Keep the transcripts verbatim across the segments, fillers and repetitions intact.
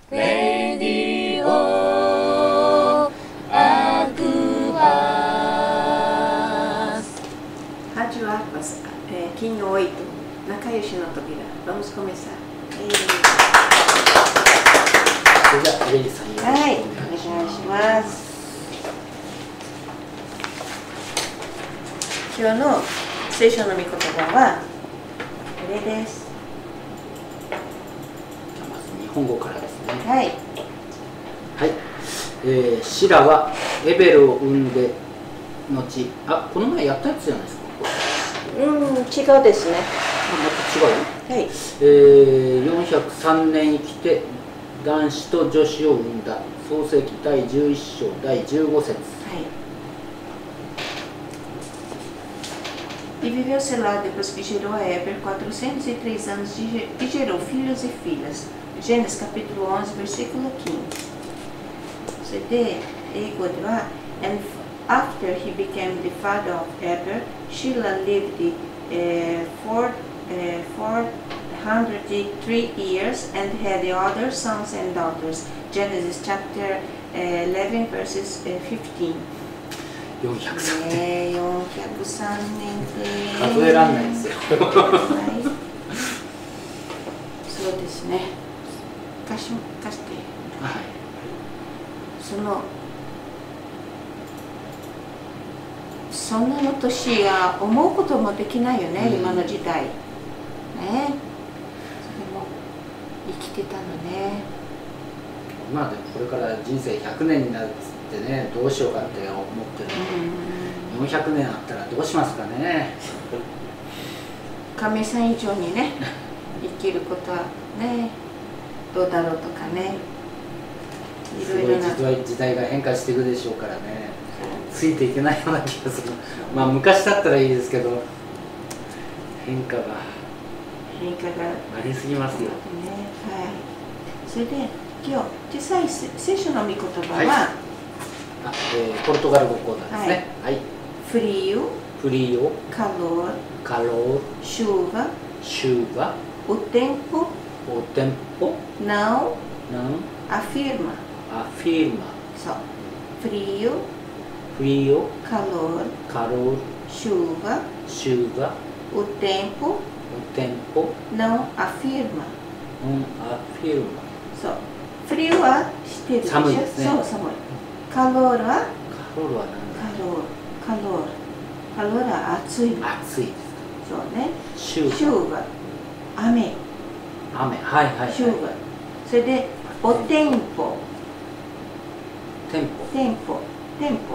レディオアクアス. Rádio Aquas, é, Kim oito, Nakayushi no Tobira. Vamos começar. E... それじゃあレイさんよろしくお願いします。 はい、お願いします。今日の聖書の御言葉はこれです。 まず日本語からですね。 はい。 はい。えー、シラはエベルを産んで後、あ、この前やったやつじゃないですか。 うん、違うですね。 あ、また違う。 はい。 えー、よんひゃくさんねん生きて男子と女子を産んだ。創世記だいじゅういっ章だいじゅうご節。はい。 E viveu Selá depois que gerou a Eber quatrocentos e três anos e gerou filhos e filhas. Gênesis capítulo onze, versículo quinze. それで英語では And after he became the father of Eber, Shelah lived uh, four, uh, four hundred three years and had other sons and daughters. Genesis chapter eleven, verses fifteen. よんひゃくさんねん。 ね、よんひゃくさんねんで数えらんないですよ。 はい、そうですね。貸し貸して。 はい。 そのそんなの年は思うこともできないよね、うん、今の時代。ね。それも生きてたのね。 まあでもこれから人生ひゃくねんになるってね、どうしようかって思ってるので、よんひゃくねんあったらどうしますかね。 亀さん以上にね、生きることはね、どうだろうとかね、いろいろなすごい時代が変化していくでしょうからね、ついていけないような気がする。まあ昔だったらいいですけど、変化が変化がありすぎますよ。ね、 はい。それで今日実際聖書の御言葉は、はい、 あ、えー、ポルトガル語講座ですね。はい。 フリーオ、 フリーオ、 カロー、 カロー、 シューバ、 シューバ、 おテンポ、 おテンポ、 ナウ、 ナウ、 アフィルマ、 アフィルマ。 そう。フリーオ、 フリーオ、 カロー、 カロー、 シューバ、 シューバ、 おテンポ、 おテンポ、 ナウ、アフィルマ。 うん、アフィルマ。 そう。フリーは知ってるでしょ。 寒いですね。 そう、寒い。カロールはカロールは何だ。 カロール、カロール。カロールは暑い。 暑いです。 そうね。 シューバ。 シューバ。雨。 雨、はいはい、はい。 シューバ。それで、おテンポ。 テンポ。 テンポ。テンポ。 テンポ。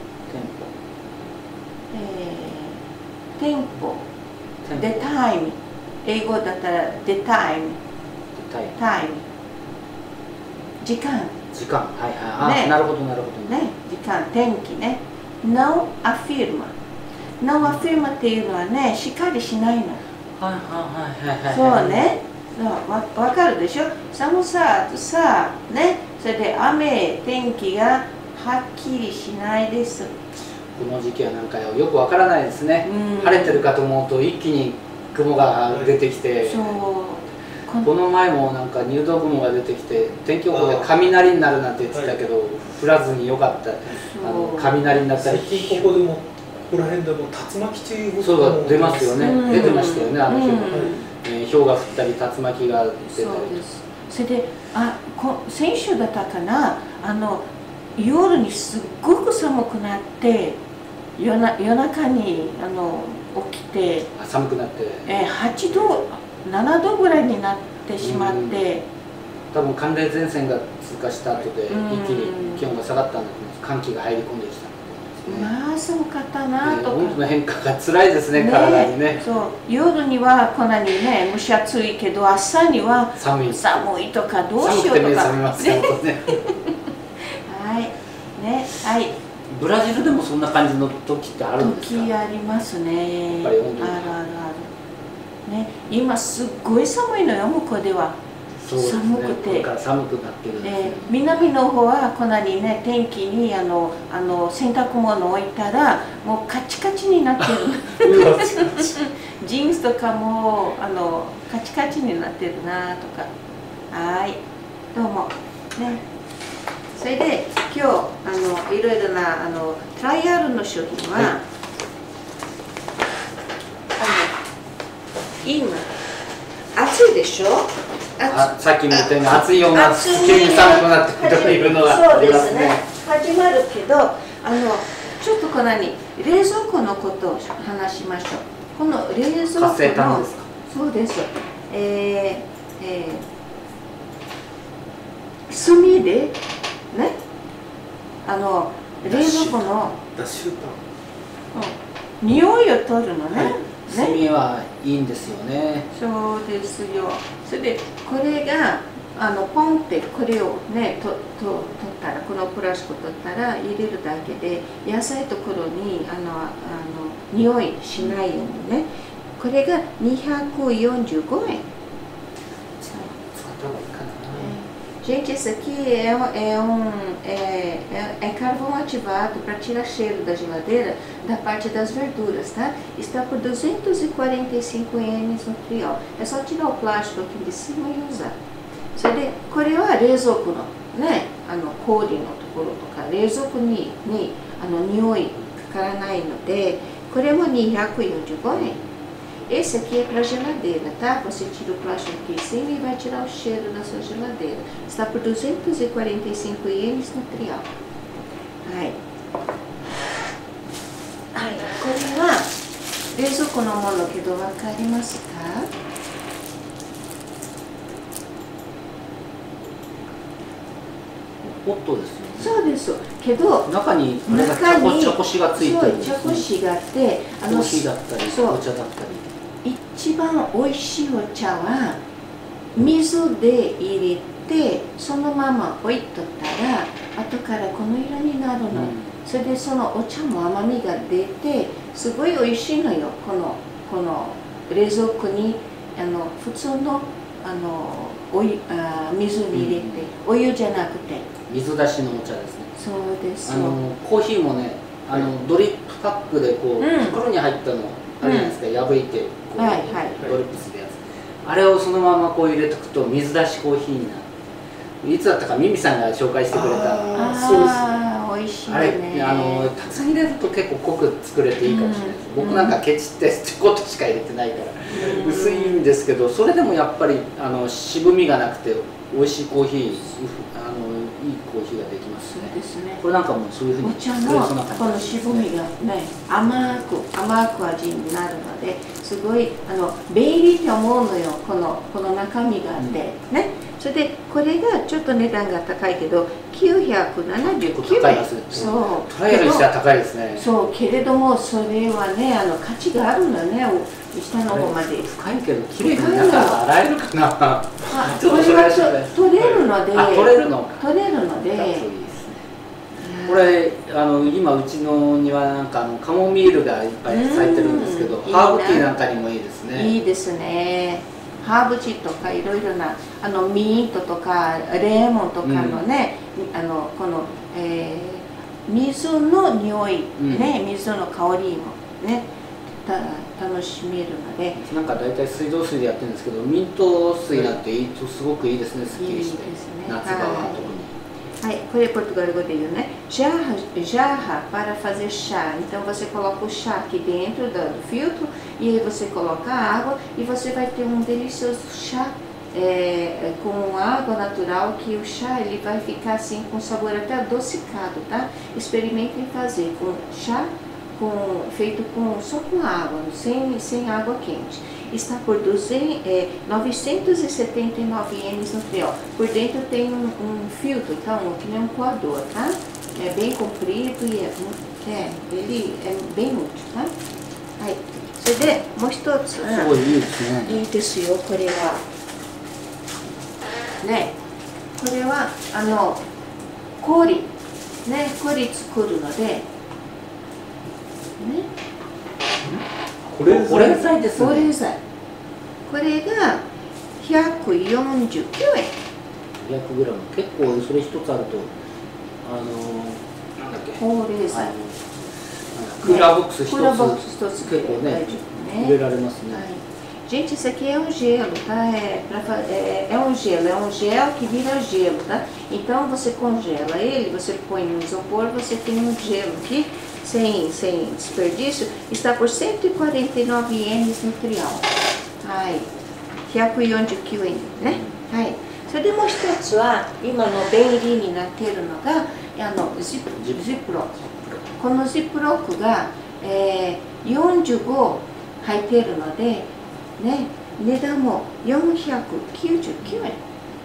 えー、テンポ。The time。英語だったら The time。タイム。時間。 時間、はいはい。あ、ね、なるほどなるほどね。時間、天気ね。No affirma。No affirma っていうのはね、しっかりしないの。 はいはいはいはい。 そうね。わ、わかるでしょ。寒さとさ、ね。それで雨、天気がはっきりしないです。 この時期はなんかよくわからないですね。うん、晴れてるかと思うと一気に雲が出てきて。そう。この前もなんか入道雲が出てきて天気予報で雷になるなんて言ってたけど、はい、降らずによかった。あの雷になったり。 最近ここでもここら辺でも竜巻注意報そうが出ますよね。出てましたよね、あの日も。えー、氷が降ったり竜巻が出たり。そうです。それであこ先週だったかな、あの夜にすっごく寒くなって夜な夜中にあの起きてあ寒くなって、 えー、はちどななどぐらいになってしまって、 多分寒冷前線が通過した後で一気に気温が下がったんだと思います。寒気が入り込んできたんだと思いますね。 まあ寒かったなとか、 温度の変化が辛いですね、体にね。 そう夜にはこんなにね蒸し暑いけど朝には寒い寒いとかどうしようとか。 寒くて目覚めますよね。 はいね、はい。 ブラジルでもそんな感じの時ってあるんですか？ 時ありますね。 やっぱり温度あるあるある。ね、今すっごい寒いのよ、向こうでは。 そうですね、 寒くて、 これから寒くなってるんですね。 えー、南の方はこんなにね、天気にあのあの洗濯物を置いたらもうカチカチになってる。ジーンズとかもあのカチカチになってるなとか。はい。 どうもね。それで今日あのいろいろなあのトライアルの商品は、はい、あの今暑いでしょ。 あ、さっきも言ったように暑いような急に寒くなってくるというのがありますね。 始まるけど、あのちょっとこのに冷蔵庫のことを話しましょう。この冷蔵庫の活性炭ですか。 そうです。えーえー、炭でね、あの冷蔵庫の脱臭炭、 うん、匂いを取るのね。はい炭はいいんですよね。 そうですよ。それでこれがあのポンってこれをねとと取ったらこのプラスチック取ったら入れるだけで野菜ところにあのあの匂いしないようにね。これがにひゃくよんじゅうごえん。 使った方がいいかな。 Gente, esse aqui é, é, um, é, é, é carvão ativado para tirar cheiro da geladeira da parte das verduras, tá? Está por duzentos e quarenta e cinco ienes no trial. É só tirar o plástico aqui de cima e usar. それで、これは冷蔵庫のね、あの氷のところとか冷蔵庫ににあの匂いかからないので、これもにひゃくよんじゅうごえん。Esse aqui é para geladeira, tá? Você tira o plástico aqui em cima e vai tirar o cheiro da sua geladeira. Está por duzentos e quarenta e cinco ienes no trial. Ai. Ai, これは冷蔵庫のものけどわかりますか？ ホットですよね。 そうです。けど中にこれが茶こ茶こしがついてるんですね。 そう、茶こしがあって、 あのコーヒーだったり紅茶だったり。 一番おいしいお茶は水で入れてそのまま置いとったら後からこの色になるの、うん、それでそのお茶も甘みが出てすごいおいしいのよ。このこの冷蔵庫にあの普通のあのお湯あ水に入れて、うん、お湯じゃなくて水出しのお茶ですね。 そうですあのコーヒーもねあのドリップパックでこう、うん、袋に入ったのあるじゃないですか、うん、破いてこう、はいはい、ドリップするやつ、あれをそのままこう入れとくと水出しコーヒーになる。いつだったかミミさんが紹介してくれた。 ああ、そうです。美味しいね。 あれあのたくさん入れると結構濃く作れていいかもしれないです、うん、僕なんかケチってちょこっとしか入れてないから、うん、薄いんですけど、それでもやっぱりあの渋みがなくて美味しいコーヒー、あのいいコーヒーができますね。 そうですね。 これなんかもそういうふうに作れそうな感じですね。この渋みがね、甘く甘く味になるので、すごいあの便利って思うのよ。このこの中身があって、うん、ね。それでこれがちょっと値段が高いけどきゅうひゃくななじゅうきゅうえん。 そう。トライアルにしては高いですね。 そうけれどもそれはねあの価値があるのね。下の方まで深いけど綺麗に中が洗えるかな。 あ、これは取れるので、 取れるの取れるので。 これあの今うちの庭なんかあのカモミールがいっぱい咲いてるんですけど、ハーブティーなんかにもいいですね。 いいですね。ハーブティーとかいろいろなあのミントとかレモンとかのね、うん、あのこの、えー、水の匂い、うん、ね水の香りもねた楽しめるので。 なんか大体水道水でやってるんですけど、ミント水なんていいとすごくいいですね。すっきりして、いいですね、夏場は特に。 はい、これポルトガル語で言うね。Jarra, jarra para fazer chá. Então você coloca o chá aqui dentro do filtro e aí você coloca a água e você vai ter um delicioso chá é, com água natural, que o chá ele vai ficar assim com sabor até adocicado, tá? Experimentem fazer com chá com, feito com, só com água, sem, sem água quente. Está por duzentos, é, novecentos e setenta e nove ienes no trial. Por dentro tem um, um filtro, então, que nem um coador, tá? É bem comprido e é, é, ele é bem útil, tá? Aí, それでもう一つ、すごいいいですね。 いいですよ、これは。ね、これはあの氷、ね、氷作るので、ね。 保冷剤ですね。 保冷剤。これがひゃくよんじゅうきゅうえん。 ひゃくグラム。結構それ一つあるとあのなんだっけ。 保冷剤。 クーラーボックス一つ。 クーラーボックス一つ結構ね入れられますね。 Gente, isso aqui é um gelo, tá? É, pra, é, é um gelo, é um gel que vira gelo, tá? Então você congela ele, você põe no isopor, você tem um gelo aqui, sem, sem desperdício, está por cento e quarenta e nove ienes no trial. Ai,ひゃくよんじゅうきゅうえんね。はい。それでもう一つは、今の便利になっているのが、あのジップ、ジップロック。このジップロックが、えー、よんじゅうご入っているので、ね、値段もよんひゃくきゅうじゅうきゅうえん。ね。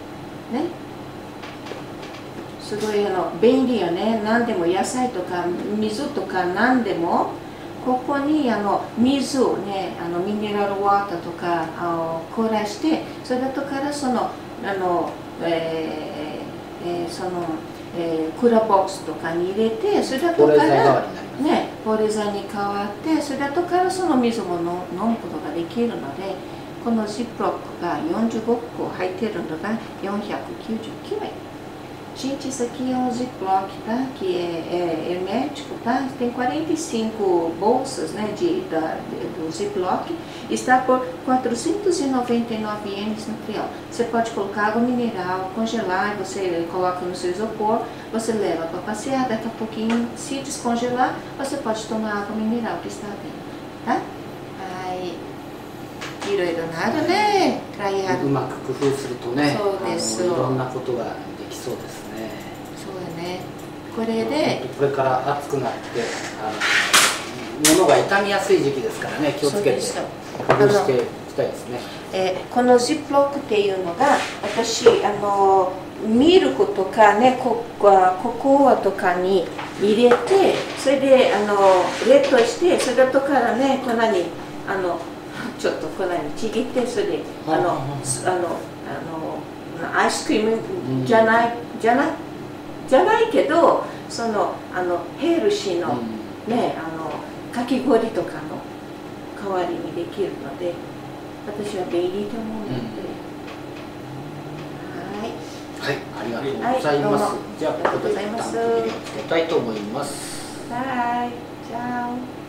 すごいあの便利よね。何でも野菜とか水とか何でも、ここにあの水をね、あのミネラルウォーターとかあの凍らして、それだとからその、あの、えーえー、その、えー、クーラーボックスとかに入れて、それだとからね、保冷剤に変わって、それだとからその水も飲むことができるので、このジップロックがよんじゅうごこ入っているのがよんひゃくきゅうじゅうきゅうえん。Gente, isso aqui é um ziploc, tá? Que é, é hermético, tá? Tem quarenta e cinco bolsas, né, de, da, do ziploc. Está por quatrocentos e noventa e nove ienes no trial. Você pode colocar água mineral, congelar, você coloca no seu isopor, você leva para passear, daqui a pouquinho, se descongelar, você pode tomar água mineral que está dentro, tá? Aí, いろいろなるね。 うまく工夫するとね、 そうです。 いろんなことができそうですね。 そうだね。これでこれから暑くなってあの物が傷みやすい時期ですからね、気をつけて工夫していきたいですね。 えー、このジップロックっていうのが私あのミルクとかねコココアとかに入れて、それであの冷凍して、それだとからね粉にあのちょっと粉にちぎって、それであのあのあのアイスクリームじゃない、うん、じゃないじゃないけど、そのあのヘルシーの、うん、ねあのかき氷とかの代わりにできるので、私は便利と思うので、うん、はいはい、ありがとうございます。はい、じゃあここで一旦区切りをつけたいと思います。 はい、じゃあ。